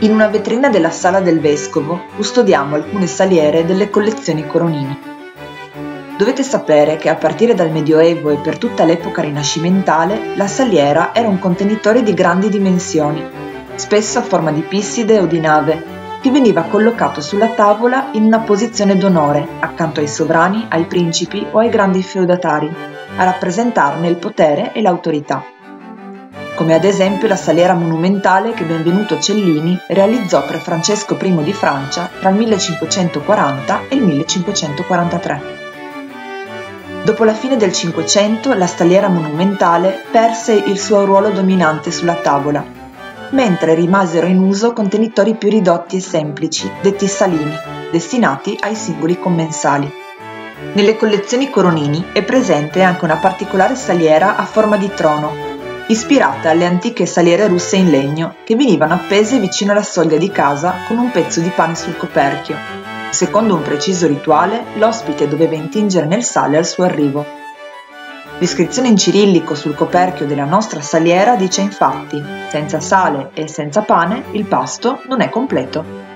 In una vetrina della Sala del Vescovo custodiamo alcune saliere delle collezioni Coronini. Dovete sapere che a partire dal Medioevo e per tutta l'epoca rinascimentale la saliera era un contenitore di grandi dimensioni, spesso a forma di pisside o di nave, che veniva collocato sulla tavola in una posizione d'onore accanto ai sovrani, ai principi o ai grandi feudatari, a rappresentarne il potere e l'autorità. Come ad esempio la saliera monumentale che Benvenuto Cellini realizzò per Francesco I di Francia tra il 1540 e il 1543. Dopo la fine del Cinquecento la saliera monumentale perse il suo ruolo dominante sulla tavola, mentre rimasero in uso contenitori più ridotti e semplici, detti salini, destinati ai singoli commensali. Nelle collezioni Coronini è presente anche una particolare saliera a forma di trono, ispirata alle antiche saliere russe in legno che venivano appese vicino alla soglia di casa con un pezzo di pane sul coperchio. Secondo un preciso rituale, l'ospite doveva intingere nel sale al suo arrivo. L'iscrizione in cirillico sul coperchio della nostra saliera dice infatti: senza sale e senza pane il pasto non è completo.